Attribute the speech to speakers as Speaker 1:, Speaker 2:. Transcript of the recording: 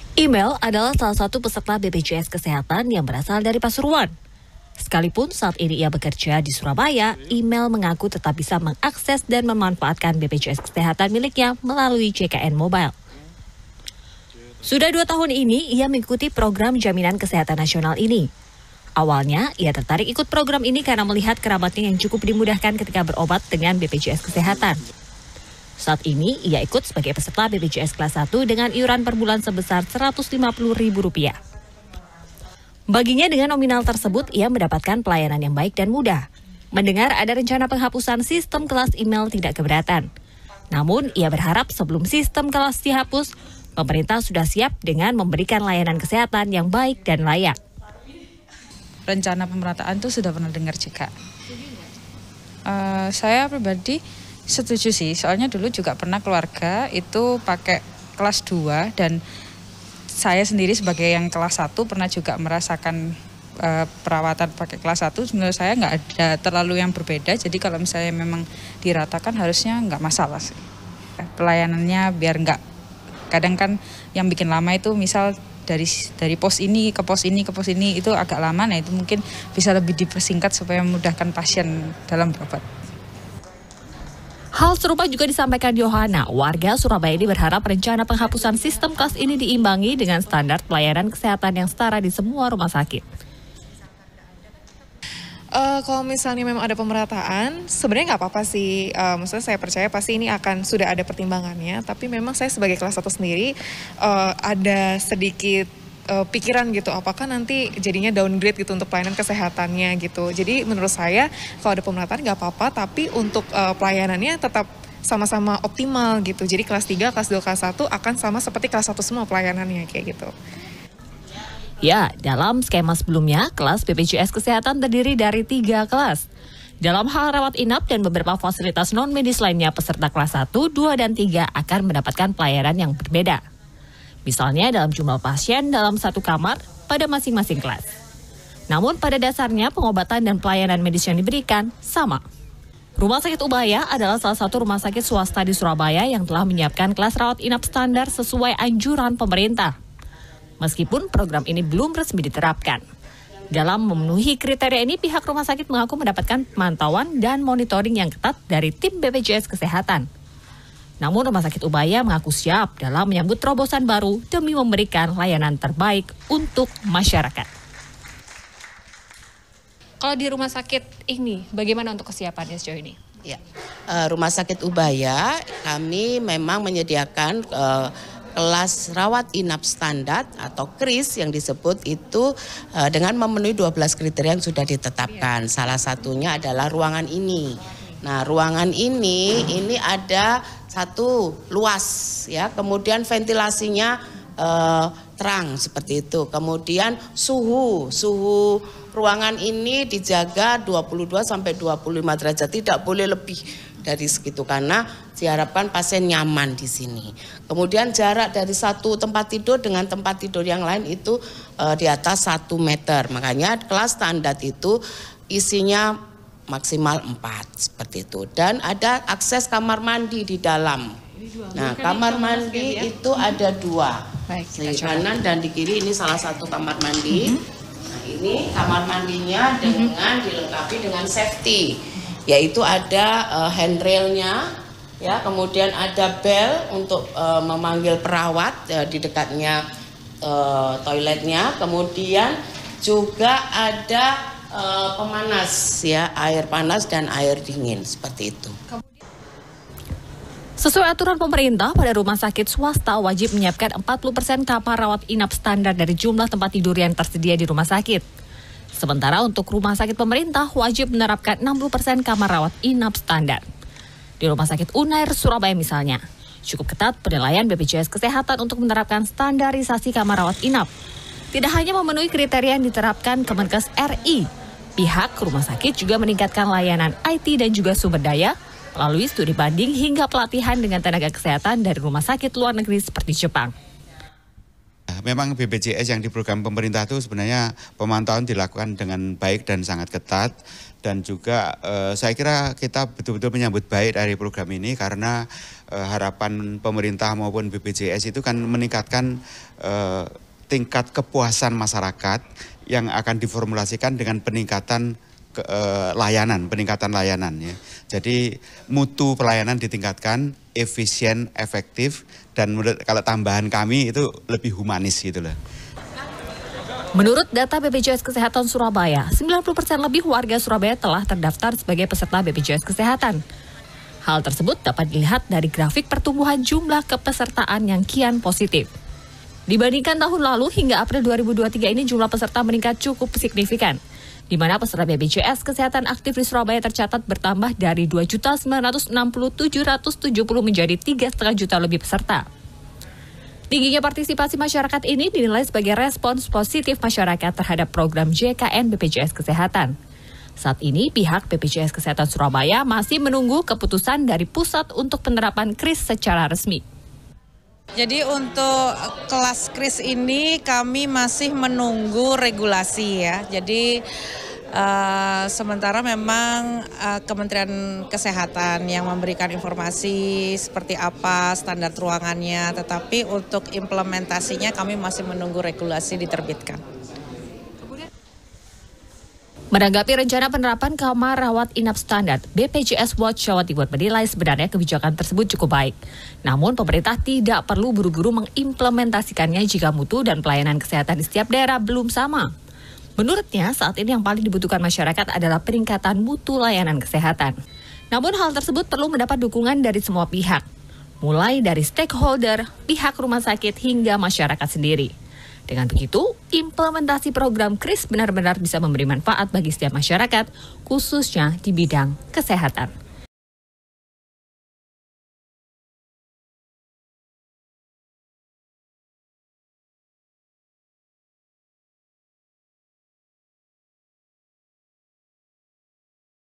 Speaker 1: Email adalah salah satu peserta BPJS Kesehatan yang berasal dari Pasuruan. Sekalipun saat ini ia bekerja di Surabaya, Email mengaku tetap bisa mengakses dan memanfaatkan BPJS Kesehatan miliknya melalui JKN Mobile. Sudah 2 tahun ini, ia mengikuti program Jaminan Kesehatan Nasional ini. Awalnya, ia tertarik ikut program ini karena melihat kerabatnya yang cukup dimudahkan ketika berobat dengan BPJS Kesehatan. Saat ini, ia ikut sebagai peserta BPJS kelas 1 dengan iuran per bulan sebesar Rp150.000. Baginya dengan nominal tersebut, ia mendapatkan pelayanan yang baik dan mudah. Mendengar ada rencana penghapusan sistem kelas email tidak keberatan. Namun, ia berharap sebelum sistem kelas dihapus, pemerintah sudah siap dengan memberikan layanan kesehatan yang baik dan layak.
Speaker 2: Rencana pemerataan itu sudah pernah dengar juga. Saya pribadi setuju sih, soalnya dulu juga pernah keluarga itu pakai kelas 2 dan saya sendiri sebagai yang kelas 1 pernah juga merasakan perawatan pakai kelas 1. Menurut saya nggak ada terlalu yang berbeda, jadi kalau misalnya memang diratakan harusnya nggak masalah sih. Pelayanannya biar nggak, kadang kan yang bikin lama itu misal dari pos ini ke pos ini ke pos ini itu agak lama, nah itu mungkin bisa lebih dipersingkat supaya memudahkan pasien dalam berobat.
Speaker 1: Hal serupa juga disampaikan Yohana. Warga Surabaya ini berharap rencana penghapusan sistem kelas ini diimbangi dengan standar pelayanan kesehatan yang setara di semua rumah sakit.
Speaker 3: Kalau misalnya memang ada pemerataan, sebenarnya nggak apa-apa sih. Maksudnya saya percaya pasti ini akan sudah ada pertimbangannya. Tapi memang saya sebagai kelas 1 sendiri ada sedikit pikiran gitu, apakah nanti jadinya downgrade gitu untuk pelayanan kesehatannya gitu. Jadi menurut saya kalau ada pemerataan nggak apa-apa, tapi untuk pelayanannya tetap sama-sama optimal gitu. Jadi kelas 3, kelas 2, kelas 1 akan sama seperti kelas 1 semua pelayanannya kayak gitu.
Speaker 1: Ya, dalam skema sebelumnya, kelas BPJS Kesehatan terdiri dari 3 kelas. Dalam hal rawat inap dan beberapa fasilitas non-medis lainnya, peserta kelas 1, 2, dan 3 akan mendapatkan pelayanan yang berbeda. Misalnya dalam jumlah pasien dalam satu kamar pada masing-masing kelas. Namun pada dasarnya pengobatan dan pelayanan medis yang diberikan sama. Rumah Sakit Ubaya adalah salah satu rumah sakit swasta di Surabaya yang telah menyiapkan kelas rawat inap standar sesuai anjuran pemerintah. Meskipun program ini belum resmi diterapkan. Dalam memenuhi kriteria ini, pihak rumah sakit mengaku mendapatkan pemantauan dan monitoring yang ketat dari tim BPJS Kesehatan. Namun Rumah Sakit Ubaya mengaku siap dalam menyambut terobosan baru demi memberikan layanan terbaik untuk masyarakat. Kalau di rumah sakit ini, bagaimana untuk kesiapannya sejauh ini?
Speaker 4: Ya, Rumah Sakit Ubaya kami memang menyediakan kelas rawat inap standar atau KRIS yang disebut itu dengan memenuhi 12 kriteria yang sudah ditetapkan. Salah satunya adalah ruangan ini. Nah, ruangan ini ada satu luas ya, kemudian ventilasinya terang seperti itu. Kemudian suhu ruangan ini dijaga 22 sampai 25 derajat, tidak boleh lebih dari segitu karena diharapkan pasien nyaman di sini. Kemudian jarak dari satu tempat tidur dengan tempat tidur yang lain itu di atas 1 meter. Makanya kelas standar itu isinya maksimal 4 seperti itu. Dan ada akses kamar mandi di dalam. Nah, kamar mandi itu ada 2. Di kanan dan di kiri ini salah satu kamar mandi. Nah, ini kamar mandinya dengan dilengkapi dengan safety. Yaitu ada handrailnya, ya, kemudian ada bel untuk memanggil perawat di dekatnya toiletnya. Kemudian juga ada pemanas ya, air panas dan air dingin seperti itu.
Speaker 1: Sesuai aturan pemerintah, pada rumah sakit swasta wajib menyiapkan 40% kamar rawat inap standar dari jumlah tempat tidur yang tersedia di rumah sakit. Sementara untuk rumah sakit pemerintah wajib menerapkan 60% kamar rawat inap standar. Di Rumah Sakit Unair Surabaya misalnya, cukup ketat penilaian BPJS Kesehatan untuk menerapkan standarisasi kamar rawat inap. Tidak hanya memenuhi kriteria yang diterapkan Kemenkes RI, pihak rumah sakit juga meningkatkan layanan IT dan juga sumber daya melalui studi banding hingga pelatihan dengan tenaga kesehatan dari rumah sakit luar negeri seperti Jepang.
Speaker 5: memang BPJS yang di program pemerintah itu sebenarnya pemantauan dilakukan dengan baik dan sangat ketat. Dan juga saya kira kita betul-betul menyambut baik dari program ini karena harapan pemerintah maupun BPJS itu kan meningkatkan tingkat kepuasan masyarakat yang akan diformulasikan dengan peningkatan peningkatan layanan ya. Jadi mutu pelayanan ditingkatkan, efisien, efektif, dan kalau tambahan kami itu lebih humanis gitu loh.
Speaker 1: Menurut data BPJS Kesehatan Surabaya, 90% lebih warga Surabaya telah terdaftar sebagai peserta BPJS Kesehatan. Hal tersebut dapat dilihat dari grafik pertumbuhan jumlah kepesertaan yang kian positif. Dibandingkan tahun lalu hingga April 2023 ini jumlah peserta meningkat cukup signifikan, di mana peserta BPJS Kesehatan aktif di Surabaya tercatat bertambah dari 2.967.770 menjadi 3,5 juta lebih peserta. Tingginya partisipasi masyarakat ini dinilai sebagai respons positif masyarakat terhadap program JKN BPJS Kesehatan. Saat ini pihak BPJS Kesehatan Surabaya masih menunggu keputusan dari pusat untuk penerapan KRIS secara resmi.
Speaker 6: Jadi untuk kelas KRIS ini kami masih menunggu regulasi ya. Jadi sementara memang Kementerian Kesehatan yang memberikan informasi seperti apa standar ruangannya, tetapi untuk implementasinya kami masih menunggu regulasi diterbitkan.
Speaker 1: Menanggapi rencana penerapan kamar rawat inap standar, BPJS Watch Jawa Timur menilai sebenarnya kebijakan tersebut cukup baik. Namun pemerintah tidak perlu buru-buru mengimplementasikannya jika mutu dan pelayanan kesehatan di setiap daerah belum sama. Menurutnya, saat ini yang paling dibutuhkan masyarakat adalah peningkatan mutu layanan kesehatan. Namun hal tersebut perlu mendapat dukungan dari semua pihak, mulai dari stakeholder, pihak rumah sakit, hingga masyarakat sendiri. Dengan begitu, implementasi program KRIS benar-benar bisa memberi manfaat bagi setiap masyarakat, khususnya di bidang kesehatan.